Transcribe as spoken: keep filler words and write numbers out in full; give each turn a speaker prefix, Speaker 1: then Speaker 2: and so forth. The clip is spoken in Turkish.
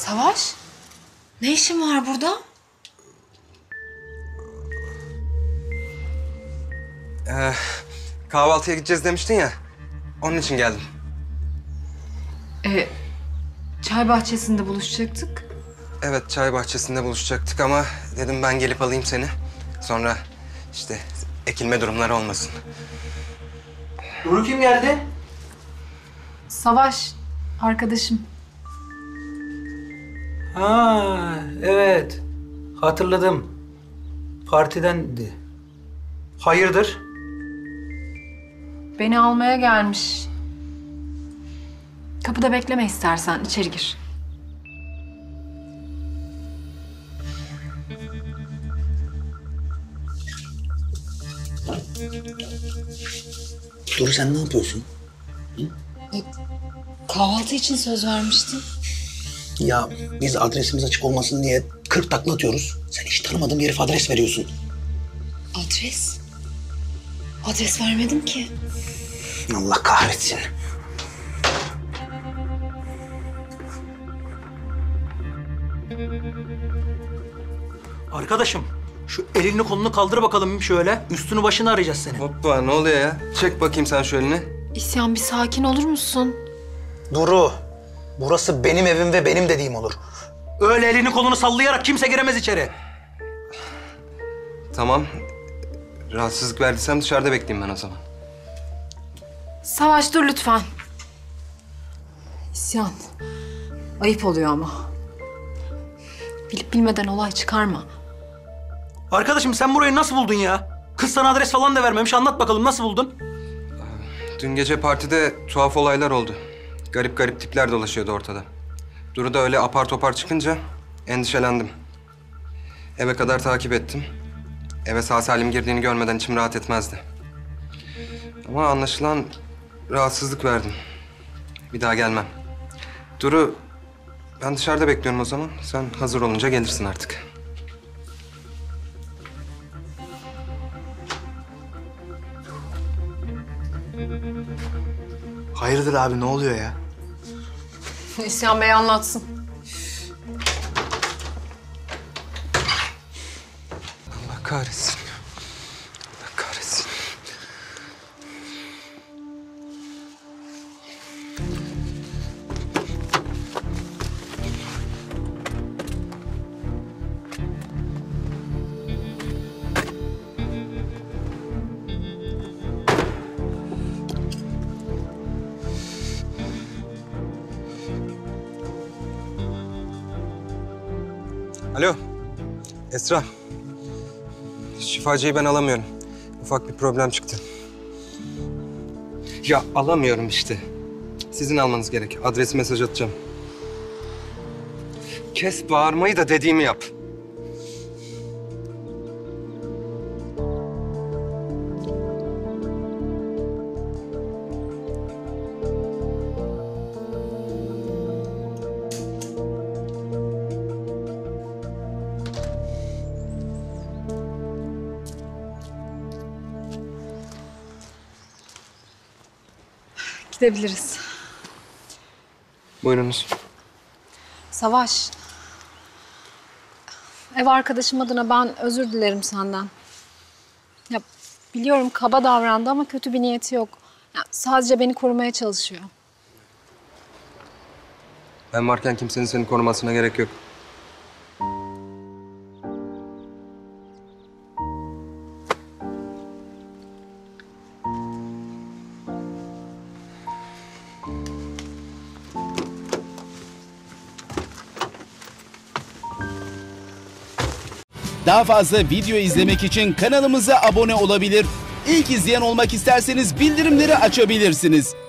Speaker 1: Savaş, ne işin var burada?
Speaker 2: Ee, kahvaltıya gideceğiz demiştin ya. Onun için geldim.
Speaker 1: Ee, çay bahçesinde buluşacaktık.
Speaker 2: Evet, çay bahçesinde buluşacaktık ama dedim ben gelip alayım seni. Sonra işte ekilme durumları olmasın.
Speaker 3: Duru kim geldi?
Speaker 1: Savaş, arkadaşım.
Speaker 3: Ha, evet. Hatırladım. Partidendi. Hayırdır?
Speaker 1: Beni almaya gelmiş. Kapıda bekleme istersen, içeri gir.
Speaker 4: Duru sen ne yapıyorsun?
Speaker 1: Kahvaltı için söz vermiştin.
Speaker 4: Ya biz adresimiz açık olmasın diye kırk takla atıyoruz. Sen hiç tanımadığın bir herif adres veriyorsun.
Speaker 1: Adres? Adres vermedim ki.
Speaker 4: Allah kahretsin.
Speaker 3: Arkadaşım, şu elini kolunu kaldır bakalım şöyle. Üstünü başını arayacağız seni.
Speaker 2: Hoppa, ne oluyor ya? Çek bakayım sen şu elini.
Speaker 1: İsyan, bir sakin olur musun?
Speaker 4: Duru, burası benim evim ve benim dediğim olur.
Speaker 3: Öyle elini kolunu sallayarak kimse giremez içeri.
Speaker 2: Tamam. Rahatsızlık verdiysem dışarıda bekleyeyim ben o zaman.
Speaker 1: Savaş, dur lütfen. İsyan, ayıp oluyor ama. Bilip bilmeden olay çıkarma.
Speaker 3: Arkadaşım sen burayı nasıl buldun ya? Kız sana adres falan da vermemiş. Anlat bakalım nasıl buldun?
Speaker 2: Dün gece partide tuhaf olaylar oldu. Garip garip tipler dolaşıyordu ortada. Duru da öyle apar topar çıkınca endişelendim. Eve kadar takip ettim. Eve sağ salim girdiğini görmeden içim rahat etmezdi. Ama anlaşılan rahatsızlık verdim. Bir daha gelmem. Duru, ben dışarıda bekliyorum o zaman. Sen hazır olunca gelirsin artık.
Speaker 5: Hayırdır abi, ne oluyor ya?
Speaker 1: İsyan Bey anlatsın.
Speaker 2: Allah kahretsin. Allah kahretsin. Alo, Esra. Şifacıyı ben alamıyorum. Ufak bir problem çıktı. Ya alamıyorum işte. Sizin almanız gerek. Adresi mesaj atacağım. Kes bağırmayı da dediğimi yap.
Speaker 1: Gidebiliriz.
Speaker 2: Buyurunuz.
Speaker 1: Savaş. Ev arkadaşım adına ben özür dilerim senden. Ya biliyorum kaba davrandı ama kötü bir niyeti yok. Ya, sadece beni korumaya çalışıyor.
Speaker 2: Ben varken kimsenin seni korumasına gerek yok.
Speaker 6: Daha fazla video izlemek için kanalımıza abone olabilir. İlk izleyen olmak isterseniz bildirimleri açabilirsiniz.